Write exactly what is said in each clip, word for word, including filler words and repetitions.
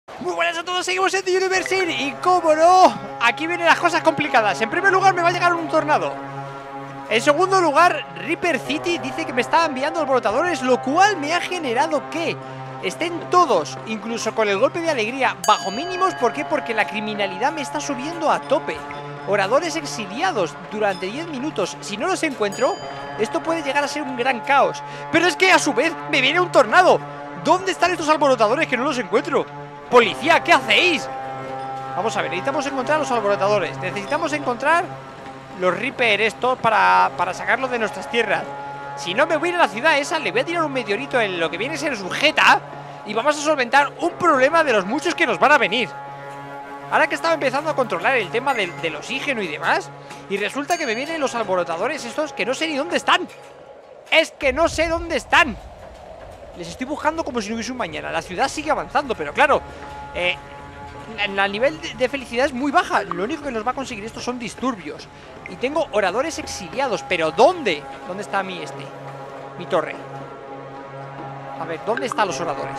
Muy buenas a todos, seguimos en The Universe y cómo no, aquí vienen las cosas complicadas. En primer lugar me va a llegar un tornado. En segundo lugar, Reaper City dice que me está enviando alborotadores, lo cual me ha generado que estén todos, incluso con el golpe de alegría, bajo mínimos. ¿Por qué? Porque la criminalidad me está subiendo a tope. Oradores exiliados durante diez minutos. Si no los encuentro, esto puede llegar a ser un gran caos. Pero es que a su vez me viene un tornado. ¿Dónde están estos alborotadores que no los encuentro? Policía, ¿qué hacéis? Vamos a ver, necesitamos encontrar los alborotadores. Necesitamos encontrar los Reaper estos para, para sacarlos de nuestras tierras. Si no, me voy a ir a la ciudad esa, le voy a tirar un meteorito en lo que viene a ser su jeta y vamos a solventar un problema de los muchos que nos van a venir. Ahora que estaba empezando a controlar el tema del, del oxígeno y demás, y resulta que me vienen los alborotadores estos que no sé ni dónde están. Es que no sé dónde están. Les estoy buscando como si no hubiese un mañana. La ciudad sigue avanzando, pero claro, eh, el nivel de, de felicidad es muy baja. Lo único que nos va a conseguir esto son disturbios. Y tengo oradores exiliados. ¿Pero dónde? ¿Dónde está mi este? Mi torre. A ver, ¿dónde están los oradores?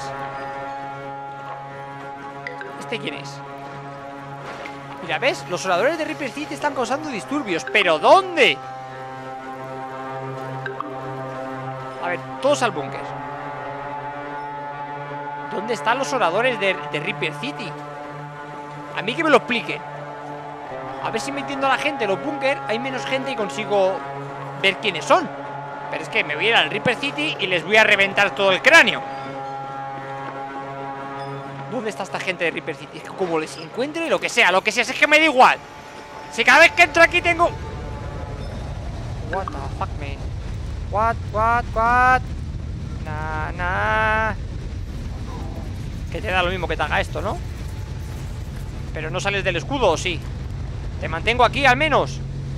¿Este quién es? Mira, ¿ves? Los oradores de Reaper City están causando disturbios. ¿Pero dónde? A ver, todos al búnker. ¿Dónde están los oradores de, de Reaper City? A mí que me lo expliquen. A ver si metiendo a la gente en los búnker hay menos gente y consigo ver quiénes son. Pero es que me voy a ir al Reaper City y les voy a reventar todo el cráneo. ¿Dónde está esta gente de Reaper City? Es que como les encuentre, lo que sea, lo que sea, es que me da igual. Si cada vez que entro aquí tengo... What the fuck, man. What, what, what. Nah, nah. Que te da lo mismo que te haga esto, ¿no? Pero no sales del escudo, ¿o sí? Te mantengo aquí al menos.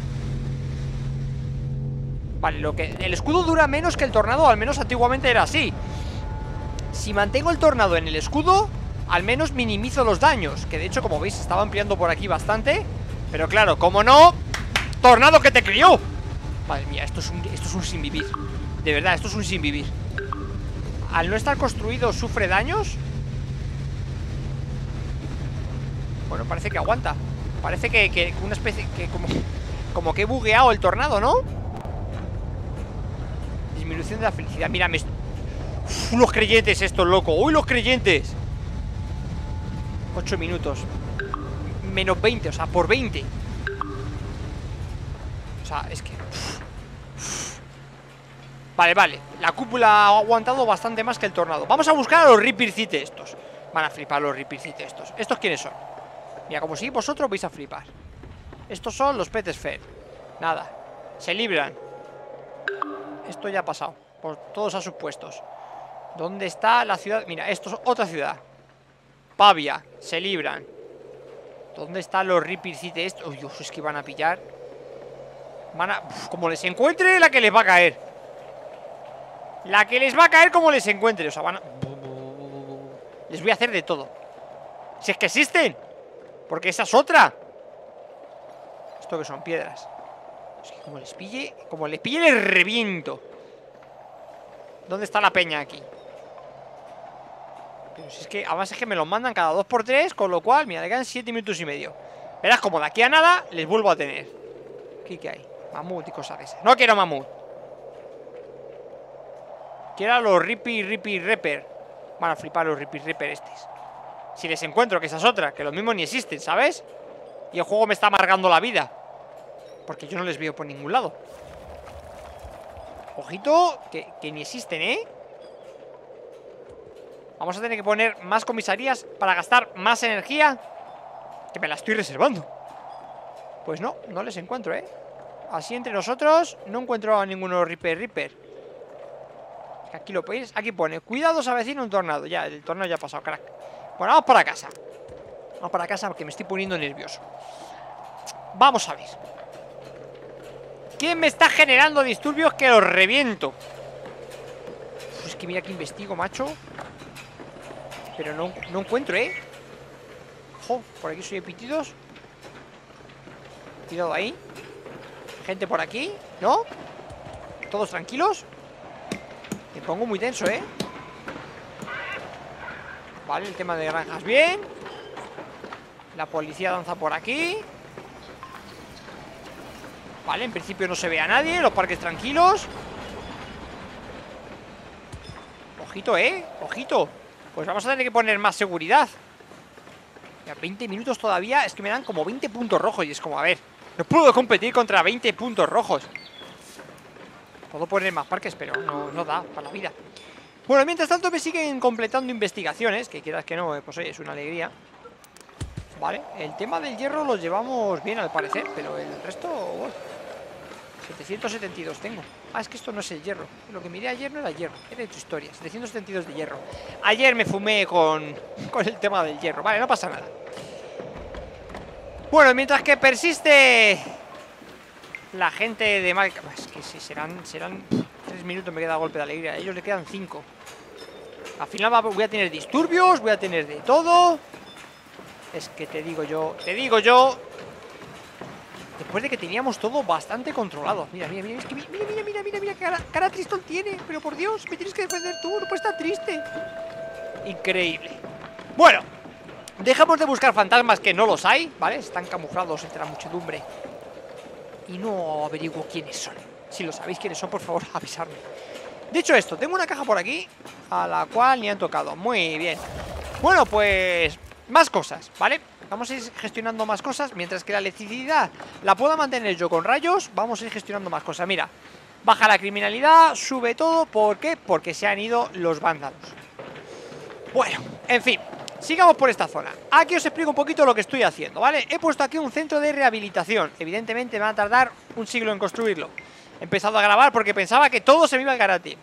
Vale, lo que... el escudo dura menos que el tornado. Al menos antiguamente era así. Si mantengo el tornado en el escudo, al menos minimizo los daños. Que de hecho, como veis, estaba ampliando por aquí bastante. Pero claro, como no... ¡Tornado que te crió! Madre mía, esto es un, esto es un sin vivir. De verdad, esto es un sin vivir. Al no estar construido, ¿sufre daños? Bueno, parece que aguanta. Parece que, que una especie... que como, como que he bugueado el tornado, ¿no? Disminución de la felicidad. Mira, me... Uf, los creyentes estos, loco. ¡Uy, los creyentes! ocho minutos. Menos veinte, o sea, por veinte. O sea, es que... Uf, uf. Vale, vale. La cúpula ha aguantado bastante más que el tornado. Vamos a buscar a los Reaper City estos. Van a flipar los Reaper City estos. ¿Estos quiénes son? Mira, como si vosotros vais a flipar. Estos son los Pet Sphere. Nada, se libran. Esto ya ha pasado. Por todos a sus puestos. ¿Dónde está la ciudad? Mira, esto es otra ciudad. Pavia, se libran. ¿Dónde están los Reaper City estos? Uy, Dios, es que van a pillar. Van a... Uf, como les encuentre, la que les va a caer. La que les va a caer como les encuentre. O sea, van a... Les voy a hacer de todo. Si es que existen. Porque esa es otra. Esto que son piedras. Es que como les pille, como les pille les reviento. ¿Dónde está la peña aquí? Pero si es que, además es que me los mandan cada dos por tres. Con lo cual, mira, le quedan siete minutos y medio. Verás como de aquí a nada les vuelvo a tener. ¿Qué, qué hay? Mamut y cosas de esas. No quiero mamut. Quiero a los Rippy, Rippy, Reaper. Van a flipar los Rippy, Reaper estos. Si les encuentro, que esa es otra, que los mismos ni existen, ¿sabes? Y el juego me está amargando la vida. Porque yo no les veo por ningún lado. Ojito, que, que ni existen, ¿eh? Vamos a tener que poner más comisarías para gastar más energía. Que me la estoy reservando. Pues no, no les encuentro, ¿eh? Así entre nosotros no encuentro a ninguno Reaper Reaper. Aquí lo podéis, aquí pone: cuidado, se avecina un tornado. Ya, el tornado ya ha pasado, crack. Bueno, vamos para casa. Vamos para casa porque me estoy poniendo nervioso. Vamos a ver. ¿Quién me está generando disturbios que los reviento? Uf, es que mira que investigo, macho. Pero no, no encuentro, ¿eh? Ojo, por aquí soy de pitidos. Cuidado ahí. Gente por aquí, ¿no? Todos tranquilos. Me pongo muy tenso, ¿eh? Vale, el tema de granjas bien. La policía danza por aquí. Vale, en principio no se ve a nadie. Los parques tranquilos. Ojito, eh, ojito. Pues vamos a tener que poner más seguridad. Ya, veinte minutos todavía. Es que me dan como veinte puntos rojos. Y es como, a ver, no puedo competir contra veinte puntos rojos. Puedo poner más parques, pero no, no da para la vida. Bueno, mientras tanto me siguen completando investigaciones, que quieras que no, pues oye, es una alegría. Vale, el tema del hierro lo llevamos bien al parecer, pero el resto... Oh, setecientos setenta y dos tengo. Ah, es que esto no es el hierro. Lo que miré ayer no era hierro, era de tu historia. setecientos setenta y dos de hierro. Ayer me fumé con, con el tema del hierro. Vale, no pasa nada. Bueno, mientras que persiste la gente de marca... Es que si serán... serán tres minutos me queda golpe de alegría. A ellos le quedan cinco. Al final va, voy a tener disturbios, voy a tener de todo. Es que te digo yo, te digo yo. Después de que teníamos todo bastante controlado. Mira, mira, mira, es que mira, mira, mira, mira, mira, mira qué cara, cara tristón tiene. Pero por Dios, me tienes que defender tú, no puedes estar triste. Increíble. Bueno, dejamos de buscar fantasmas que no los hay, ¿vale? Están camuflados entre la muchedumbre. Y no averiguo quiénes son. Si lo sabéis quiénes son, por favor, avisarme. Dicho esto, tengo una caja por aquí a la cual ni han tocado. Muy bien. Bueno, pues más cosas, ¿vale? Vamos a ir gestionando más cosas. Mientras que la electricidad la pueda mantener yo con rayos, vamos a ir gestionando más cosas. Mira, baja la criminalidad, sube todo. ¿Por qué? Porque se han ido los vándalos. Bueno, en fin, sigamos por esta zona. Aquí os explico un poquito lo que estoy haciendo, ¿vale? He puesto aquí un centro de rehabilitación. Evidentemente me va a tardar un siglo en construirlo. He empezado a grabar porque pensaba que todo se me iba al garate.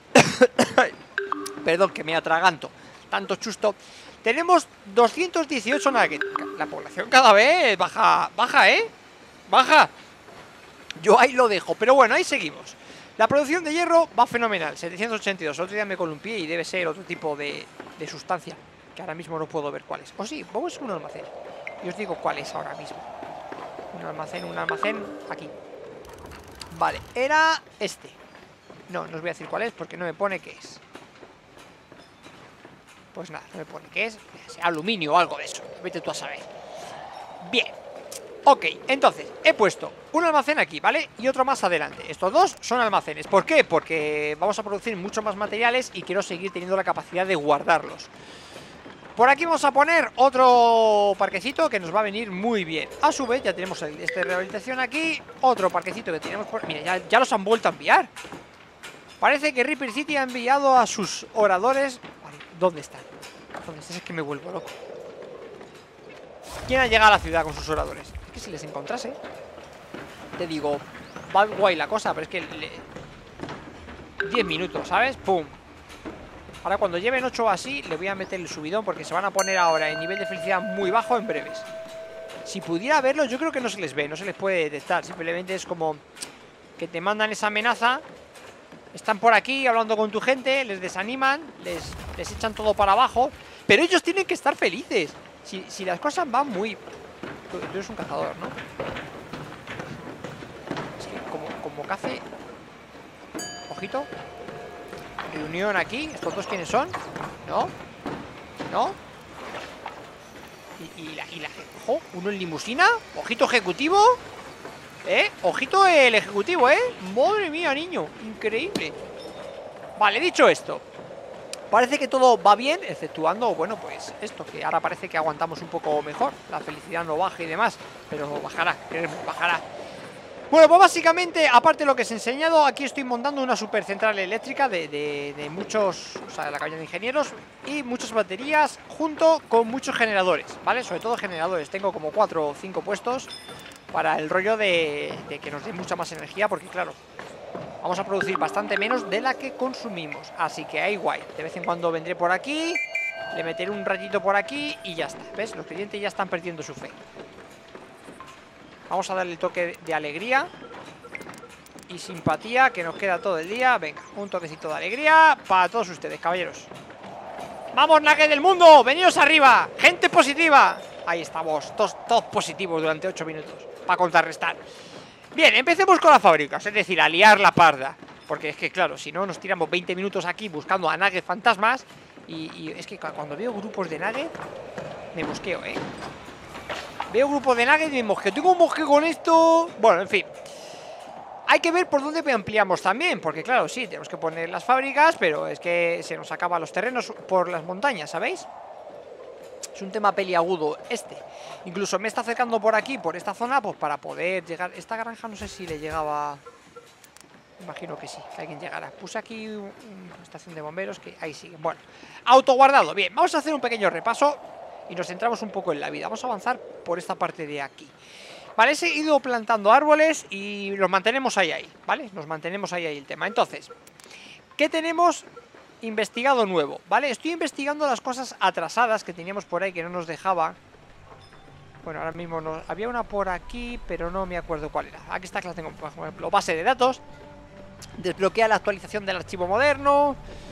Perdón, que me atraganto. Tanto chusto. Tenemos doscientos dieciocho nuggets. La población cada vez baja, baja, ¿eh? Baja. Yo ahí lo dejo, pero bueno, ahí seguimos. La producción de hierro va fenomenal. setecientos ochenta y dos. El otro día me columpié y debe ser otro tipo de, de sustancia, que ahora mismo no puedo ver cuál es. O sí, vamos a un almacén. Y os digo cuál es ahora mismo. Un almacén, un almacén, aquí. Vale, era este. No, no os voy a decir cuál es porque no me pone qué es. Pues nada, no me pone qué es. Aluminio o algo de eso. Vete tú a saber. Bien. Ok, entonces, he puesto un almacén aquí, ¿vale? Y otro más adelante. Estos dos son almacenes. ¿Por qué? Porque vamos a producir mucho más materiales y quiero seguir teniendo la capacidad de guardarlos. Por aquí vamos a poner otro parquecito que nos va a venir muy bien. A su vez ya tenemos este de rehabilitación aquí. Otro parquecito que tenemos por... Mira, ya, ya los han vuelto a enviar. Parece que Reaper City ha enviado a sus oradores... Vale, ¿dónde están? ¿Dónde están? Es que me vuelvo loco. ¿Quién ha llegado a la ciudad con sus oradores? Es que si les encontrase... Te digo, va guay la cosa, pero es que... Le... diez minutos, ¿sabes? ¡Pum! Ahora cuando lleven ocho así, le voy a meter el subidón porque se van a poner ahora en nivel de felicidad muy bajo en breves. Si pudiera verlos, yo creo que no se les ve, no se les puede detectar. Simplemente es como que te mandan esa amenaza. Están por aquí hablando con tu gente, les desaniman, les, les echan todo para abajo. Pero ellos tienen que estar felices. Si, si las cosas van muy... Tú, tú eres un cazador, ¿no? Es que como, como cace... Ojito. Reunión aquí. ¿Estos dos quiénes son? ¿No? ¿No? Y, y la... Y la ojo, uno en limusina. Ojito ejecutivo. ¿Eh? Ojito el ejecutivo, ¿eh? Madre mía, niño. Increíble. Vale, dicho esto, parece que todo va bien, exceptuando, bueno, pues esto, que ahora parece que aguantamos un poco mejor. La felicidad no baja y demás, pero bajará, créeme, bajará. Bueno, pues básicamente, aparte de lo que os he enseñado, aquí estoy montando una super central eléctrica de, de, de muchos, o sea, de la cabaña de ingenieros y muchas baterías junto con muchos generadores, ¿vale? Sobre todo generadores, tengo como cuatro o cinco puestos para el rollo de, de que nos dé mucha más energía, porque claro, vamos a producir bastante menos de la que consumimos, así que ahí guay. De vez en cuando vendré por aquí, le meteré un rayito por aquí y ya está, ¿ves? Los clientes ya están perdiendo su fe. Vamos a darle el toque de alegría y simpatía que nos queda todo el día. Venga, un toquecito de alegría para todos ustedes, caballeros. ¡Vamos, Nugget del mundo! ¡Venidos arriba! ¡Gente positiva! Ahí estamos, todos, todos positivos durante ocho minutos para contrarrestar. Bien, empecemos con las fábricas, es decir, a liar la parda. Porque es que, claro, si no nos tiramos veinte minutos aquí buscando a Nugget fantasmas Y, y es que cuando veo grupos de nugget me mosqueo, ¿eh? Veo grupos de nugget y me mosqueo. Tengo un mosqueo con esto. Bueno, en fin. Hay que ver por dónde ampliamos también, porque claro, sí, tenemos que poner las fábricas, pero es que se nos acaban los terrenos por las montañas, ¿sabéis? Es un tema peliagudo este. Incluso me está acercando por aquí, por esta zona, pues para poder llegar. Esta granja no sé si le llegaba. Imagino que sí, que alguien llegará. Puse aquí una estación de bomberos que ahí sigue. Bueno, autoguardado. Bien, vamos a hacer un pequeño repaso y nos centramos un poco en la vida. Vamos a avanzar por esta parte de aquí. Vale, he ido plantando árboles y los mantenemos ahí, ahí, ¿vale? Nos mantenemos ahí, ahí el tema. Entonces, ¿qué tenemos investigado nuevo? ¿Vale? Estoy investigando las cosas atrasadas que teníamos por ahí que no nos dejaba. Bueno, ahora mismo no. Había una por aquí, pero no me acuerdo cuál era. Aquí está, que la tengo, por ejemplo, base de datos. Desbloquea la actualización del archivo moderno.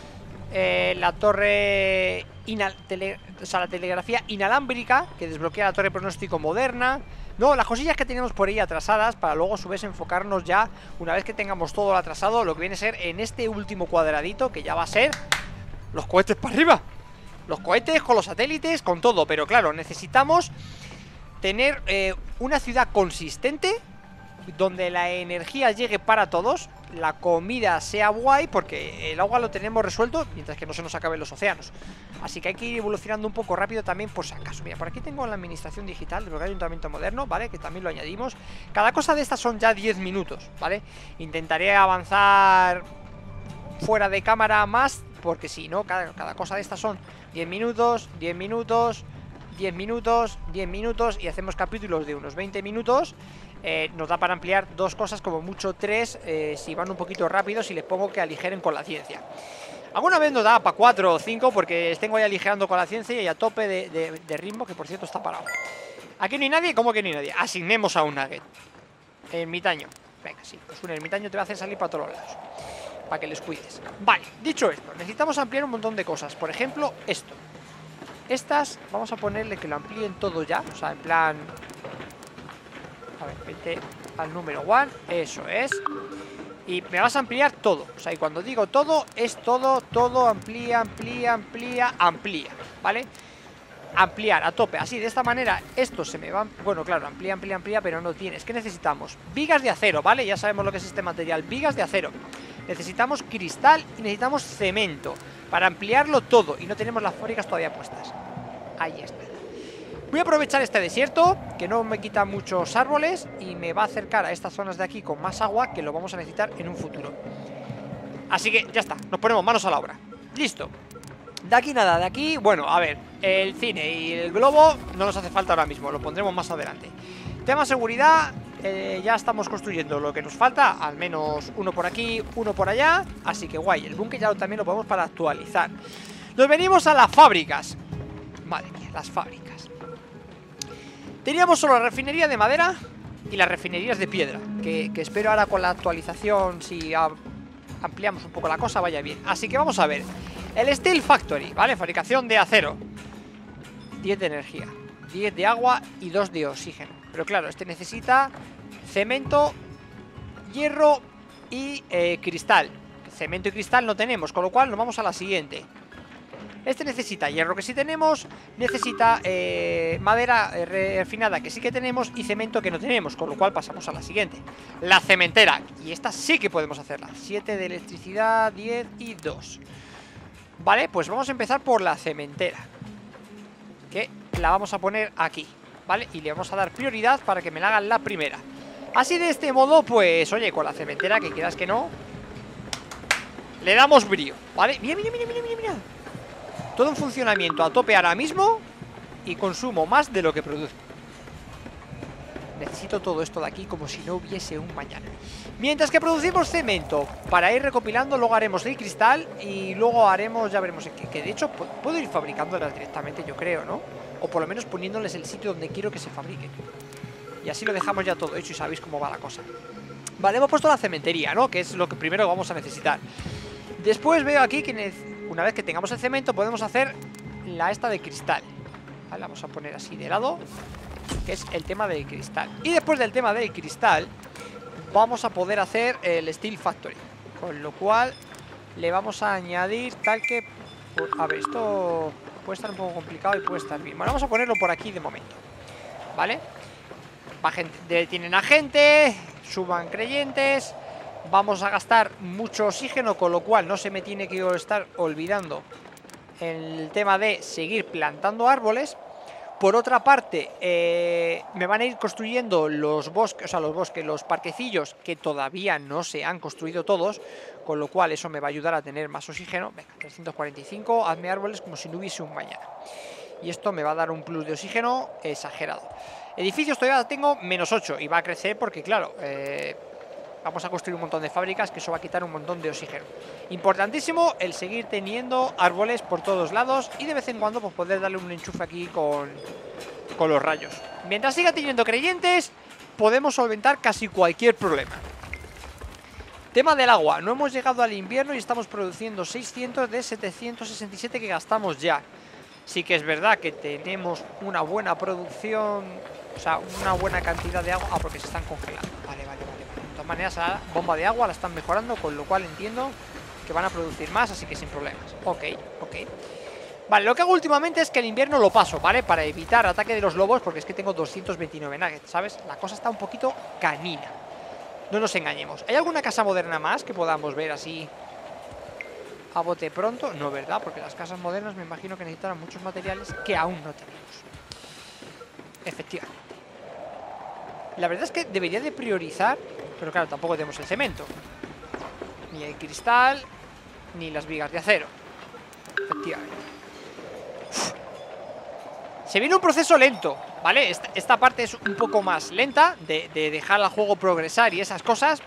Eh, la torre inal tele o sea, la telegrafía inalámbrica, que desbloquea la torre pronóstico moderna. No, las cosillas que tenemos por ahí atrasadas, para luego a su vez enfocarnos ya, una vez que tengamos todo lo atrasado, lo que viene a ser en este último cuadradito, que ya va a ser los cohetes para arriba. Los cohetes con los satélites, con todo. Pero claro, necesitamos tener eh, una ciudad consistente, donde la energía llegue para todos, la comida sea guay, porque el agua lo tenemos resuelto, mientras que no se nos acaben los océanos. Así que hay que ir evolucionando un poco rápido también por si acaso. Mira, por aquí tengo la administración digital del ayuntamiento moderno, ¿vale? Que también lo añadimos. Cada cosa de estas son ya diez minutos, ¿vale? Intentaré avanzar fuera de cámara más, porque si no, cada, cada cosa de estas son diez minutos, diez minutos, diez minutos, diez minutos, y hacemos capítulos de unos veinte minutos. Eh, nos da para ampliar dos cosas, como mucho tres, eh, si van un poquito rápido, si les pongo que aligeren con la ciencia. Alguna vez nos da para cuatro o cinco, porque tengo ahí aligerando con la ciencia y a tope de, de, de ritmo, que por cierto está parado. ¿Aquí no hay nadie? ¿Cómo que no hay nadie? Asignemos a un nugget. Ermitaño. Venga, sí, pues un ermitaño te va a hacer salir para todos los lados, para que les cuides. Vale, dicho esto, necesitamos ampliar un montón de cosas. Por ejemplo, esto. Estas, vamos a ponerle que lo amplíen todo ya. O sea, en plan... A ver, vete al número uno. Eso es. Y me vas a ampliar todo. O sea, y cuando digo todo, es todo, todo, amplía, amplía, amplía, amplía, ¿vale? Ampliar a tope, así, de esta manera. Esto se me va, bueno, claro, amplía, amplía, amplía, pero no tienes. ¿Qué necesitamos? Vigas de acero, ¿vale? Ya sabemos lo que es este material, vigas de acero. Necesitamos cristal y necesitamos cemento para ampliarlo todo. Y no tenemos las fábricas todavía puestas. Ahí está. Voy a aprovechar este desierto, que no me quita muchos árboles, y me va a acercar a estas zonas de aquí con más agua, que lo vamos a necesitar en un futuro. Así que ya está, nos ponemos manos a la obra. Listo. De aquí nada, de aquí, bueno, a ver, el cine y el globo no nos hace falta ahora mismo, lo pondremos más adelante. Tema seguridad, eh, ya estamos construyendo lo que nos falta, al menos uno por aquí, uno por allá. Así que guay, el búnker ya también lo podemos para actualizar. Nos venimos a las fábricas. Madre mía, las fábricas. Teníamos solo la refinería de madera y las refinerías de piedra, que, que espero ahora con la actualización, si a, ampliamos un poco la cosa, vaya bien. Así que vamos a ver. El Steel Factory, ¿vale? Fabricación de acero. diez de energía, diez de agua y dos de oxígeno. Pero claro, este necesita cemento, hierro y eh, cristal. Cemento y cristal no tenemos, con lo cual nos vamos a la siguiente. Este necesita hierro, que sí tenemos. Necesita eh, madera eh, refinada, que sí que tenemos. Y cemento, que no tenemos, con lo cual pasamos a la siguiente. La cementera, y esta sí que podemos hacerla. siete de electricidad, diez y dos. Vale, pues vamos a empezar por la cementera, que la vamos a poner aquí, ¿vale? Y le vamos a dar prioridad para que me la hagan la primera. Así, de este modo, pues, oye, con la cementera, que quieras que no, le damos brío, ¿vale? Mira, mira, mira, mira, mira, mira. Todo en funcionamiento a tope ahora mismo. Y consumo más de lo que produzco. Necesito todo esto de aquí como si no hubiese un mañana. Mientras que producimos cemento para ir recopilando, luego haremos el cristal. Y luego haremos, ya veremos en qué. Que de hecho puedo ir fabricándolas directamente, yo creo, ¿no? O por lo menos poniéndoles el sitio donde quiero que se fabriquen. Y así lo dejamos ya todo hecho y sabéis cómo va la cosa. Vale, hemos puesto la cementería, ¿no? Que es lo que primero vamos a necesitar. Después veo aquí que una vez que tengamos el cemento podemos hacer la esta de cristal. Vale, vamos a poner así de lado, que es el tema del cristal. Y después del tema del cristal vamos a poder hacer el Steel Factory, con lo cual le vamos a añadir tal que A ver, esto puede estar un poco complicado y puede estar bien. Bueno, vamos a ponerlo por aquí de momento, ¿vale? Bajen, detienen a gente, suban creyentes. Vamos a gastar mucho oxígeno, con lo cual no se me tiene que estar olvidando el tema de seguir plantando árboles. Por otra parte, eh, me van a ir construyendo los bosques, o sea, los bosques, los parquecillos que todavía no se han construido todos, con lo cual eso me va a ayudar a tener más oxígeno. Venga, trescientos cuarenta y cinco, hazme árboles como si no hubiese un mañana. Y esto me va a dar un plus de oxígeno exagerado. Edificios todavía tengo menos ocho y va a crecer porque, claro, eh, vamos a construir un montón de fábricas, que eso va a quitar un montón de oxígeno. Importantísimo el seguir teniendo árboles por todos lados y de vez en cuando pues poder darle un enchufe aquí con, con los rayos. Mientras siga teniendo creyentes, podemos solventar casi cualquier problema. Tema del agua. No hemos llegado al invierno y estamos produciendo seiscientos de setecientos sesenta y siete que gastamos ya. Sí que es verdad que tenemos una buena producción, o sea, una buena cantidad de agua. Ah, porque se están congelando. Vale, vale, vale. De todas maneras, la bomba de agua la están mejorando, con lo cual entiendo que van a producir más, así que sin problemas. Ok, ok. Vale, lo que hago últimamente es que el invierno lo paso, ¿vale? Para evitar ataque de los lobos, porque es que tengo doscientos veintinueve nuggets, ¿sabes? La cosa está un poquito canina. No nos engañemos. ¿Hay alguna casa moderna más que podamos ver así a bote pronto? No, ¿verdad? Porque las casas modernas me imagino que necesitarán muchos materiales que aún no tenemos. Efectivamente. La verdad es que debería de priorizar, pero claro, tampoco tenemos el cemento, ni el cristal, ni las vigas de acero. Efectivamente. Uf. Se viene un proceso lento, ¿vale? Esta, esta parte es un poco más lenta de, de dejar al juego progresar y esas cosas,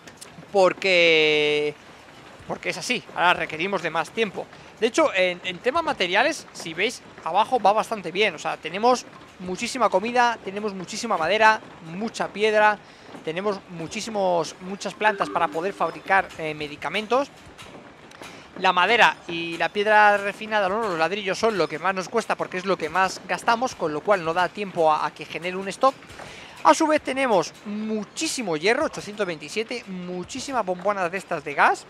porque porque es así, ahora requerimos de más tiempo. De hecho, en, en tema materiales, si veis, abajo va bastante bien. O sea, tenemos muchísima comida, tenemos muchísima madera, mucha piedra, tenemos muchísimos, muchas plantas para poder fabricar eh, medicamentos. La madera y la piedra refinada, ¿no? Los ladrillos son lo que más nos cuesta porque es lo que más gastamos, con lo cual no da tiempo a, a que genere un stock. A su vez tenemos muchísimo hierro, ochocientos veintisiete, muchísimas bombonas de estas de gas.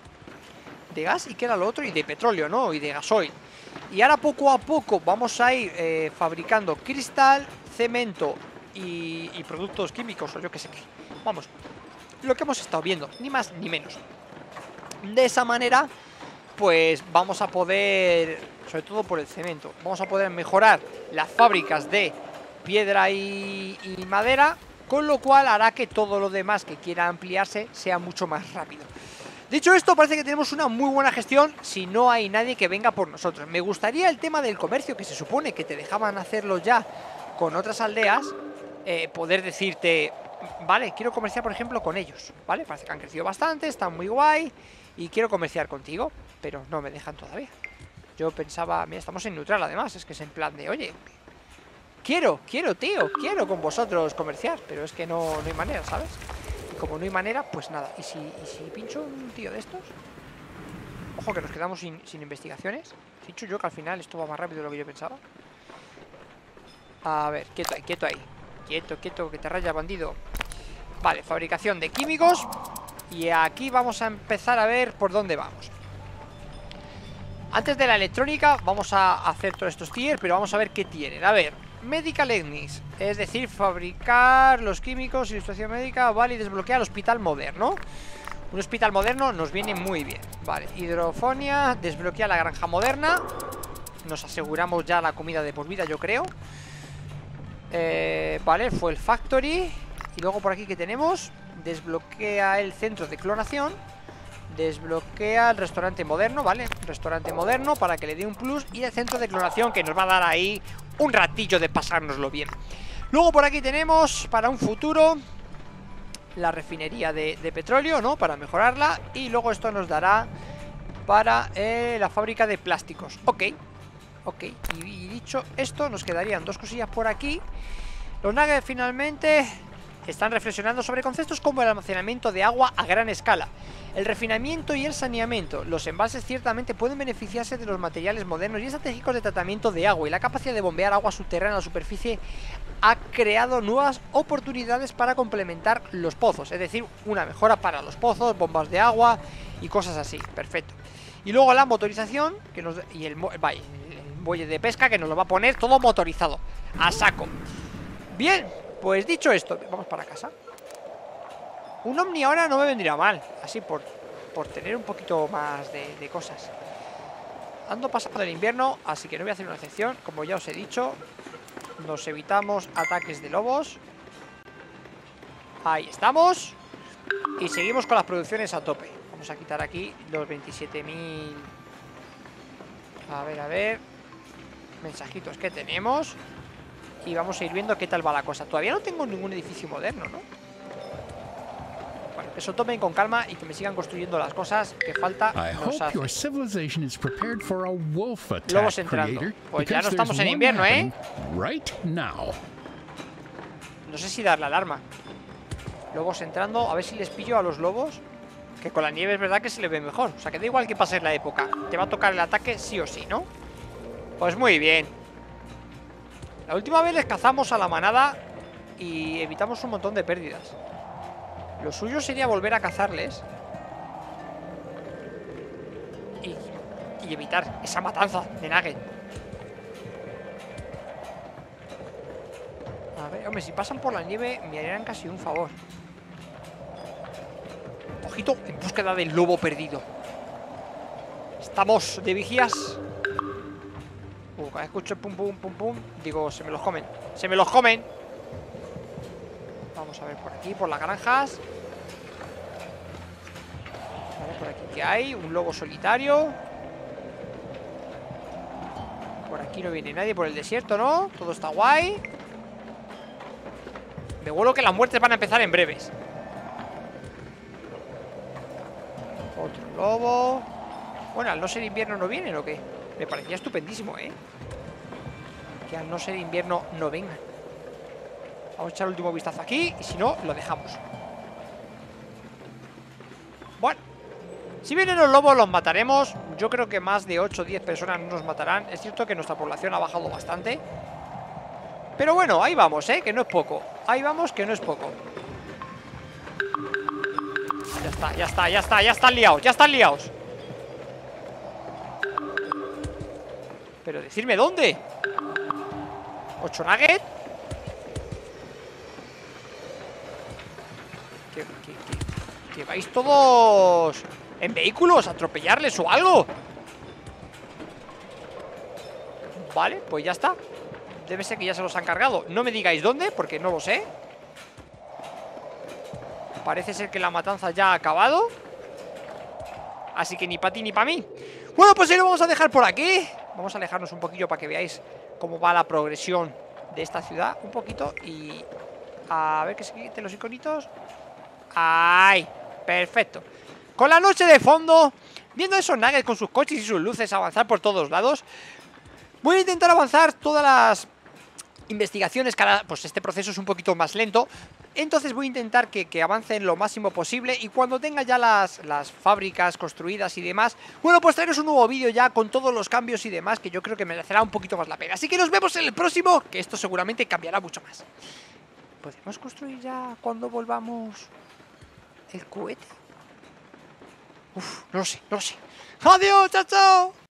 De gas y qué era lo otro, y de petróleo, ¿no? Y de gasoil. Y ahora poco a poco vamos a ir eh, fabricando cristal, cemento y, y productos químicos, o yo que sé qué. Vamos, lo que hemos estado viendo, ni más ni menos. De esa manera, pues vamos a poder, sobre todo por el cemento, vamos a poder mejorar las fábricas de piedra y, y madera, con lo cual hará que todo lo demás que quiera ampliarse sea mucho más rápido. Dicho esto, parece que tenemos una muy buena gestión si no hay nadie que venga por nosotros. Me gustaría el tema del comercio, que se supone que te dejaban hacerlo ya con otras aldeas, eh, poder decirte, vale, quiero comerciar por ejemplo con ellos, ¿vale? Parece que han crecido bastante, están muy guay y quiero comerciar contigo, pero no me dejan todavía. Yo pensaba, mira, estamos en neutral además, es que es en plan de, oye, quiero, quiero tío, quiero con vosotros comerciar, pero es que no, no hay manera, ¿sabes? Como no hay manera, pues nada. ¿Y si, y si pincho un tío de estos? Ojo que nos quedamos sin, sin investigaciones. Pincho yo que al final esto va más rápido de lo que yo pensaba. A ver, quieto ahí, quieto ahí. Quieto, quieto, que te raya, bandido. Vale, fabricación de químicos. Y aquí vamos a empezar a ver por dónde vamos. Antes de la electrónica vamos a hacer todos estos tiers, pero vamos a ver qué tienen. A ver, Medical Techniques, es decir, fabricar los químicos, ilustración médica, vale, y desbloquear el hospital moderno. Un hospital moderno nos viene muy bien. Vale, hidrofonía, desbloquea la granja moderna. Nos aseguramos ya la comida de por vida, yo creo. eh, Vale, fue el factory. Y luego por aquí que tenemos, desbloquea el centro de clonación. Desbloquea el restaurante moderno, ¿vale? Restaurante moderno para que le dé un plus. Y el centro de clonación que nos va a dar ahí un ratillo de pasárnoslo bien. Luego por aquí tenemos para un futuro la refinería de, de petróleo, ¿no? Para mejorarla. Y luego esto nos dará para eh, la fábrica de plásticos. Ok, ok. Y, y dicho esto, nos quedarían dos cosillas por aquí. Los nuggets finalmente están reflexionando sobre conceptos como el almacenamiento de agua a gran escala, el refinamiento y el saneamiento. Los embalses ciertamente pueden beneficiarse de los materiales modernos y estratégicos de tratamiento de agua, y la capacidad de bombear agua subterránea a la superficie ha creado nuevas oportunidades para complementar los pozos, es decir, una mejora para los pozos, bombas de agua y cosas así. Perfecto. Y luego la motorización que nos, y el, vaya, el muelle de pesca que nos lo va a poner todo motorizado. A saco. Bien, pues dicho esto, vamos para casa. Un Omni ahora no me vendría mal. Así por, por tener un poquito más de, de cosas. Ando pasando el invierno, así que no voy a hacer una excepción. Como ya os he dicho, nos evitamos ataques de lobos. Ahí estamos. Y seguimos con las producciones a tope. Vamos a quitar aquí los veintisiete mil. A ver, a ver. Mensajitos que tenemos. Y vamos a ir viendo qué tal va la cosa. Todavía no tengo ningún edificio moderno, ¿no? Bueno, que eso tomen con calma y que me sigan construyendo las cosas que falta nos hace. Lobos entrando. Pues ya no estamos en invierno, ¿eh? No sé si dar la alarma. Lobos entrando, a ver si les pillo a los lobos. Que con la nieve es verdad que se les ve mejor. O sea, que da igual que pase la época. Te va a tocar el ataque sí o sí, ¿no? Pues muy bien. La última vez les cazamos a la manada y evitamos un montón de pérdidas. Lo suyo sería volver a cazarles y, y evitar esa matanza de Nugget. A ver, hombre, si pasan por la nieve me harían casi un favor. Ojito, en búsqueda del lobo perdido. Estamos de vigías. Uh, cada escucho pum pum pum pum. Digo, se me los comen. Se me los comen. Vamos a ver por aquí, por las granjas. Vale, por aquí que hay un lobo solitario. Por aquí no viene nadie por el desierto, ¿no? Todo está guay. Me huelo que las muertes van a empezar en breves. Otro lobo. Bueno, al no ser invierno no vienen, ¿o qué? Me parecía estupendísimo, ¿eh? Que al no ser invierno no vengan. Vamos a echar el último vistazo aquí. Y si no, lo dejamos. Bueno, si vienen los lobos los mataremos. Yo creo que más de ocho o diez personas no nos matarán. Es cierto que nuestra población ha bajado bastante. Pero bueno, ahí vamos, ¿eh? Que no es poco. Ahí vamos, que no es poco. Ya está, ya está, ya está, ya están liados. Ya están liados. Pero decirme dónde. ¿Ocho nugget? ¿Que, que, que, que vais todos en vehículos a atropellarles o algo? Vale, pues ya está. Debe ser que ya se los han cargado. No me digáis dónde, porque no lo sé. Parece ser que la matanza ya ha acabado. Así que ni para ti ni para mí. Bueno, pues ahí lo vamos a dejar por aquí. Vamos a alejarnos un poquillo para que veáis cómo va la progresión de esta ciudad. Un poquito y... A ver que se quiten los iconitos. ¡Ay! Perfecto. Con la noche de fondo, viendo esos nuggets con sus coches y sus luces avanzar por todos lados. Voy a intentar avanzar todas las investigaciones. Cada, pues este proceso es un poquito más lento. Entonces voy a intentar que, que avancen lo máximo posible. Y cuando tenga ya las, las fábricas construidas y demás, bueno, pues traeros un nuevo vídeo ya con todos los cambios y demás, que yo creo que merecerá un poquito más la pena. Así que nos vemos en el próximo, que esto seguramente cambiará mucho más. ¿Podemos construir ya cuando volvamos el cohete? Uf, no lo sé, no lo sé. ¡Adiós, chao, chao!